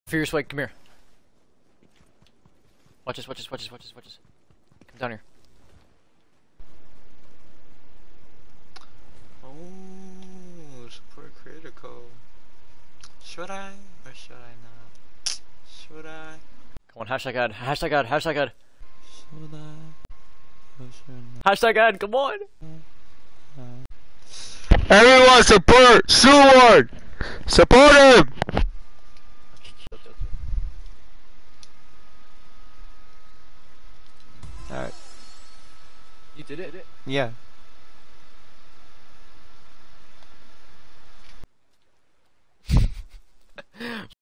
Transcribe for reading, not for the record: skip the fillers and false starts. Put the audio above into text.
FurioUsSwaYy, come here. Watch this, watch this, watch this, watch this, watch this. Come down here. Oh, support critical. Should I or should I not? Should I? Come on, hashtag ad, hashtag ad, hashtag ad. Should I or should I not? Hashtag ad, come on! Everyone support SwaYy! Support him! Alright. You did it? Yeah.